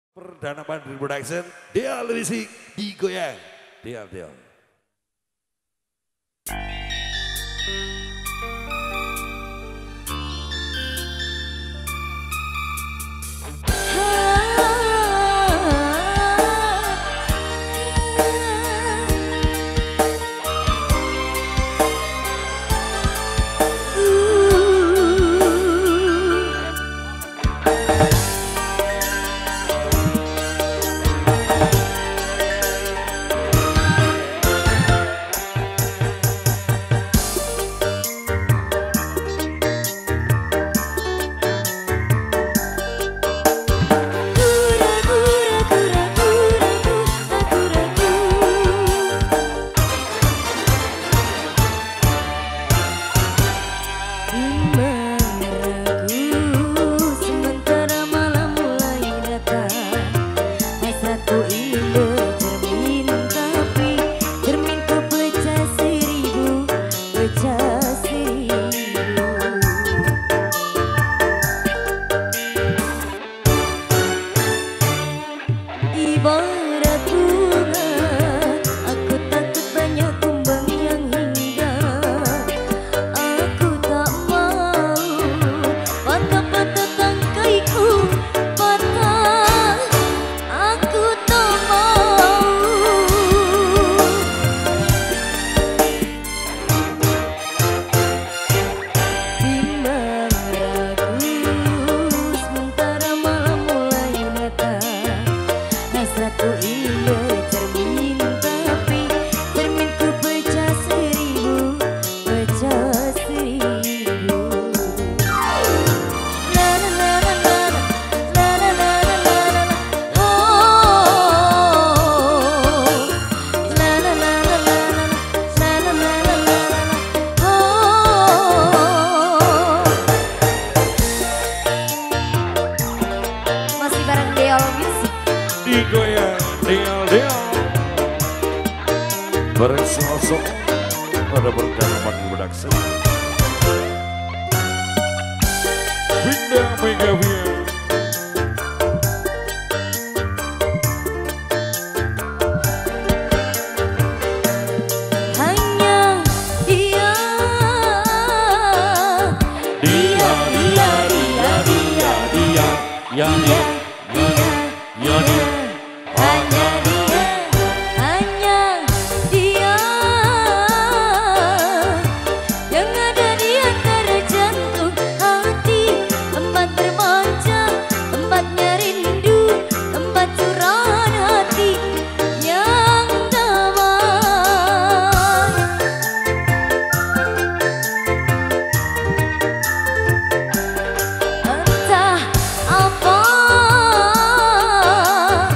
Perdana Mandiri Production, Deal Risik digoyang, Deal. Digoyang, Deal. Bareng sosok pada Perdana Mandiri Production. Winda Megavia. Hanya dia. Yang ada di antara jantung hati, tempat bermanja, tempatnya rindu, tempat curahan hati yang damai. Entah apa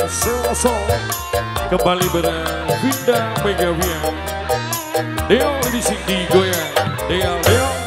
Selasa kembali berpindah Megawian. Deal di sini goyang, Deal.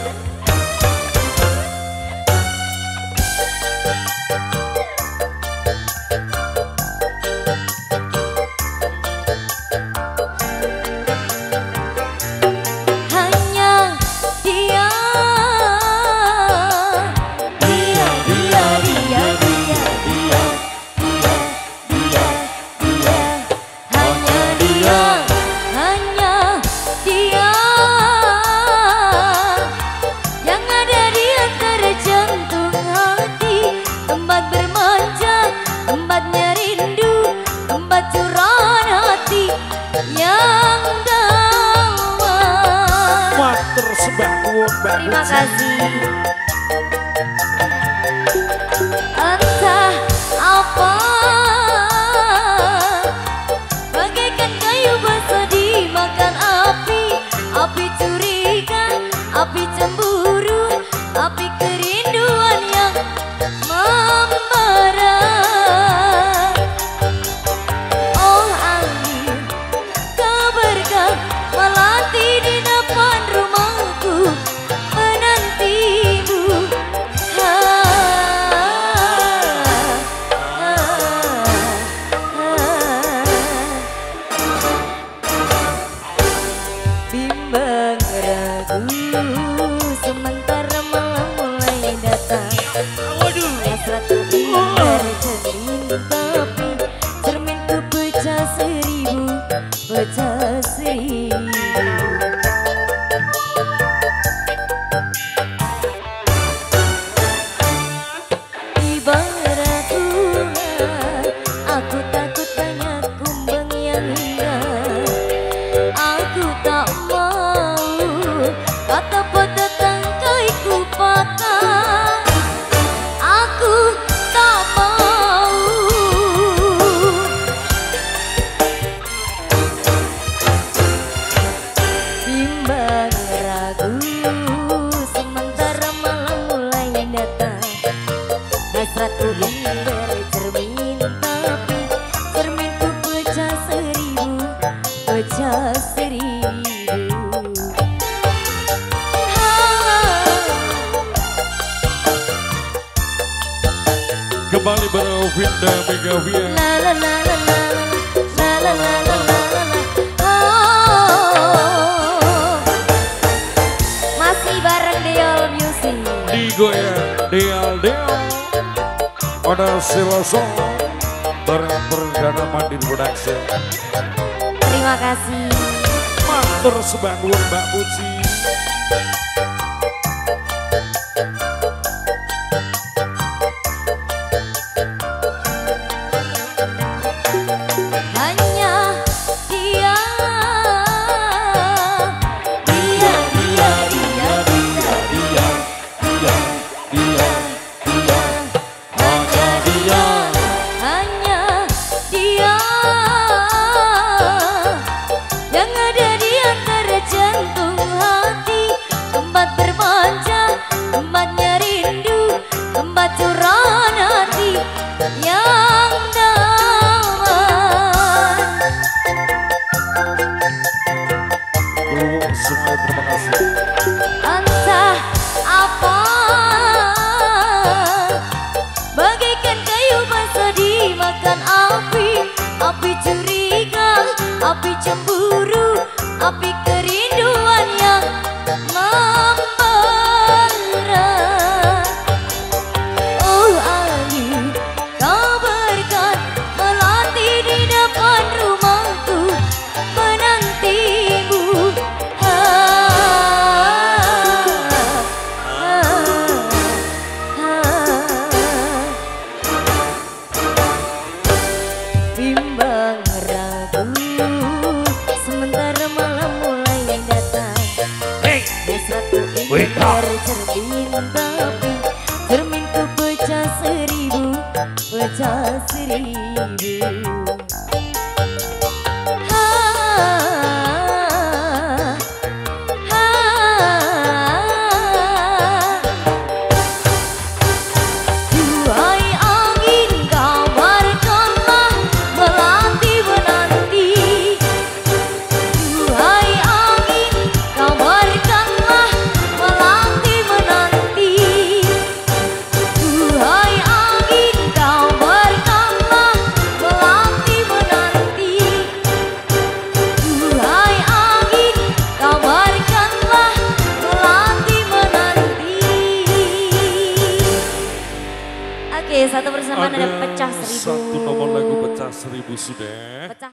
Terima kasih. Entah apa, bagaikan kayu basah dimakan api, api curiga, api cemburu, api kerinduan yang membara. Oh angin, kau bergang melati di depan rumahku. Bimbang ragu, sementara malam mulai datang. Hasratku ingin bercermin, tapi cerminku pecah seribu. Ibarat ular, aku takut banyak kumbang yang indah. Aku tak mau kata pada tangkai ku patah. Aku tak mau. Bimbang ragu, sementara malam mulai datang. Hasratku ingin bercermin, tapi cerminku pecah seribu. Kembali berpindah Megawian. Masih bareng Deal Music. Digoyang, Deal. Pada Selasa bareng perdana Mandiri Production. Terima kasih. Matur sembah nuwun Mbak Puji. Terima kasih. Entah apa, bagaikan kayu basah dimakan api, api curiga, api cemburu, api kerinduan yang membara. Oh angin, kau berkat melati di depan rumahku, menantimu. Bimbang ragu, sementara malam mulai datang. Hasratku ingin bercermin, tapi cerminku pecah seribu. Duhai angin, kabarkanlah teman-teman ada pecah 1000. Satu nomor lagu pecah 1000 sudah. Pecah